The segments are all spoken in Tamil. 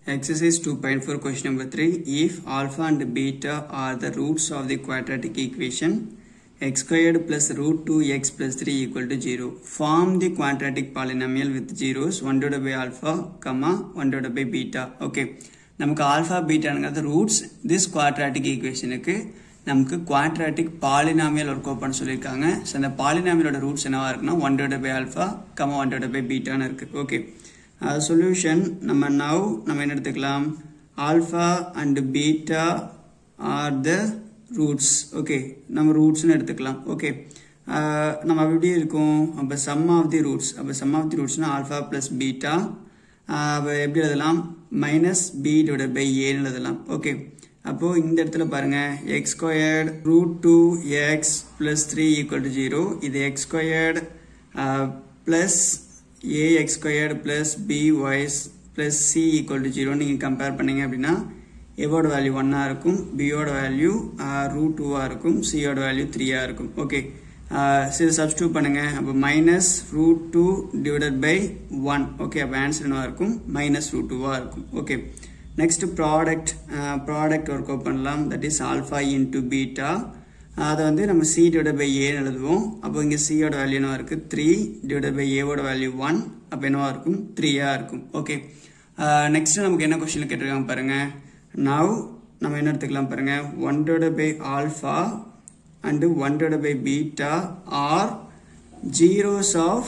Exercise 2.4 question number 3. If alpha and beta are the roots of the quadratic equation x squared plus root 2x plus 3 equal to 0, form the quadratic polynomial with zeros 1 divided by alpha, comma 1 divided by beta. Okay. நமக்கு alpha beta ங்கிறது roots this quadratic equation க்கு நமக்கு quadratic polynomial work out பண்ண சொல்லிருக்காங்க. சோ அந்த polynomial ஓட roots என்னவா இருக்குன்னா 1 divided by alpha, comma 1 divided by beta ன்னு இருக்கு. Okay. Solution நம்ம now நம்ம என்ன எடுத்துக்கலாம் alpha and beta are the roots. Okay, நம்ம roots னு எடுத்துக்கலாம். Okay, நம்ம எப்படி இருக்கும் அப்ப sum of the roots அப்ப sum of the roots னா alpha plus beta அப்ப எப்படி எழுதலாம் minus b divided by a னு எழுதலாம். Okay, அப்போ இந்த இடத்துல பாருங்க x squared root 2x plus 3 equal to 0 இது x squared plus ax squared plus by plus c equal to 0 நீங்க கம்பேர் பண்ணீங்க அப்படின்னா a ஓட வேல்யூ 1 ஆ இருக்கும் b ஓட வேல்யூ root 2 ஆ இருக்கும் c ஓட வேல்யூ 3 ஆ இருக்கும். ஓகே, இத சப்ஸ்டிட்யூட் பண்ணுங்க. அப்ப minus root 2 divided by 1. Okay, அப்ப ஆன்சர் என்னவா இருக்கும் minus root 2 ஆ இருக்கும். Okay, next product work out பண்ணலாம். that is alpha into beta. அது வந்து நம்ம c divided by a எழுதுவோம். அப்போ இங்க c ஓட வேல்யூ என்னவா இருக்கு 3 divided by a ஓட வேல்யூ 1. அப்ப என்னவா இருக்கும் 3 ஆ இருக்கும். ஓகே, நெக்ஸ்ட் நமக்கு என்ன क्वेश्चन கேட்டிருக்காங்க பாருங்க. now நம்ம என்ன எடுத்துக்கலாம் பாருங்க 1 divided by alpha and 1 divided by beta are zeros of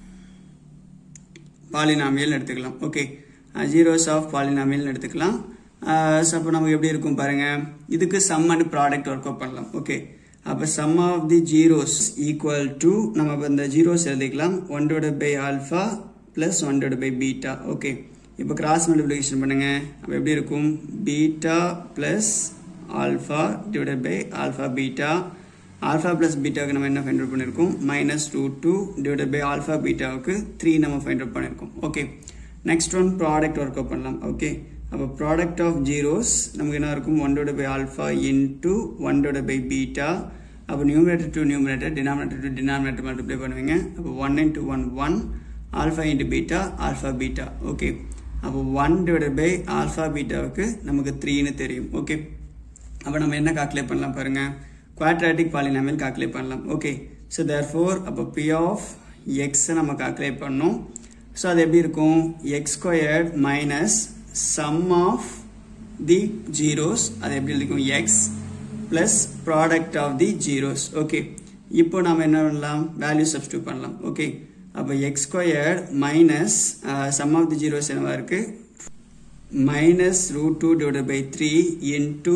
polynomial எடுத்துக்கலாம். ஓகே, zeros of polynomial எடுத்துக்கலாம். அப்போ நமக்கு எப்படி இருக்கும் பாருங்க இதுக்கு sum and product work out பண்ணலாம். ஓகே, அப்ப sum of the zeros equal to நம்ம இந்த zeros எழுதிக்கலாம் 1 divided by alpha plus 1 divided by beta. Okay, இப்போ cross multiplication பண்ணுங்க. அப்ப எப்படி இருக்கும் beta plus alpha divided by alpha beta. alpha plus beta க்கு நம்ம என்ன ஃபைண்ட் அவுட் பண்ணிருக்கோம் minus root 2 divided by alpha beta க்கு 3 நம்ம ஃபைண்ட் அவுட் பண்ணிருக்கோம். Okay, next one product work out பண்ணலாம். ஓகே, அப்ப product of zeros நமக்கு என்ன இருக்கும் 1 divided by alpha into 1 divided by beta. அப்ப numerator to numerator denominator to denominator multiply பண்ணுவீங்க. அப்ப 1 into 1 1 alpha into beta alpha beta. Okay, அப்ப 1 divided by alpha beta க்கு நமக்கு 3 னு தெரியும். ஓகே, அப்ப நம்ம என்ன கால்குலேட் பண்ணலாம் பாருங்க quadratic polynomial கால்குலேட் பண்ணலாம். ஓகே, so therefore அப்ப p of x நம்ம கால்குலேட் பண்ணோம். so அது எப்படி இருக்கும் x squared minus sum of the zeros அது எப்படி இருக்கும் x plus product of the zeros. Okay, இப்போ நாம என்ன பண்ணலாம் வேல்யூ சப்ஸ்டிட்யூட் பண்ணலாம். ஓகே, அப்ப x squared minus sum of the zeros என்னவா இருக்கு minus root 2 divided by 3 into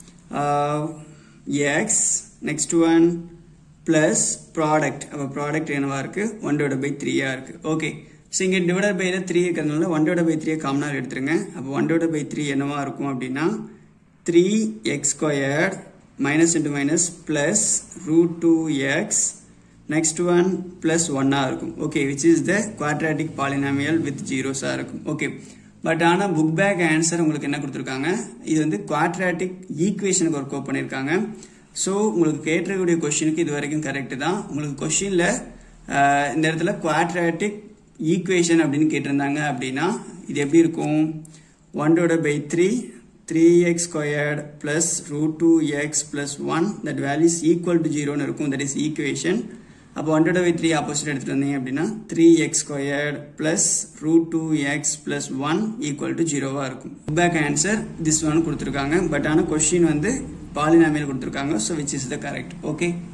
x next one plus product அப்ப product என்னவா இருக்கு 1 divided by 3 ஆ இருக்கு. ஓகே, so இங்க divided by 3 இருக்கிறதுனால 1 divided by 3 காமனா எடுத்துருங்க. அப்ப 1 divided by 3 என்னவா இருக்கும் அப்படின்னா 3x squared minus into minus plus root 2x next one plus 1 ஆ இருக்கும். Okay, which is the quadratic polynomial with zeros ஆ இருக்கும். ஓகே, பட் ஆனா புக் பேக் ஆன்சர் உங்களுக்கு என்ன கொடுத்திருக்காங்க இது வந்து quadratic ஈக்குவேஷனுக்கு ஒர்க் அவுட் பண்ணிருக்காங்க. சோ உங்களுக்கு கேட்டிருக்கக்கூடிய क्वेश्चनக்கு இது வரைக்கும் கரெக்ட் தான். உங்களுக்கு क्वेश्चनல இந்த இடத்துல quadratic ஈக்குவேஷன் அப்படினு கேட்டிருந்தாங்க அப்படினா இது எப்படி இருக்கும் 1 divided by 3x squared plus root 2x plus 1 that value is equal to 0 னு இருக்கும். that is equation. அப்ப 1 divided by 3 ஆப்போசிட் எடுத்துட்டு வந்தீங்க அப்படினா 3x squared plus root 2x plus 1 equal to 0 ஆ இருக்கும். பேக் ஆன்சர் this one கொடுத்திருக்காங்க. பட் ஆனா क्वेश्चन வந்து polynomial கொடுத்திருக்காங்க. so which is the correct. okay.